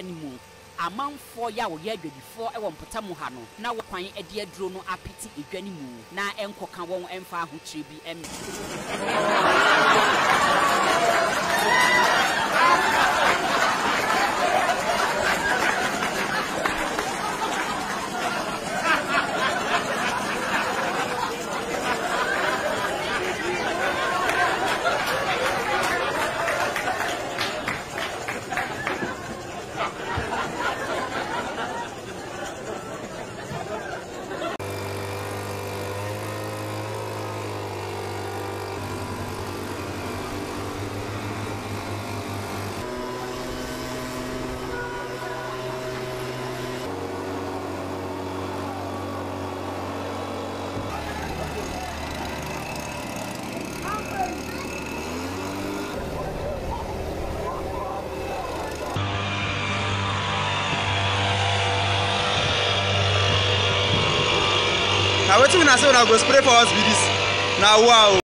edwanimu amanfo ya wo ye adwadifo e wo mpatamu ha no na wo kwan e de aduro no apeti edwanimu na enkoka won emfa ahokyire bi em Now what you gonna say when I go spray for us with this? Now wow.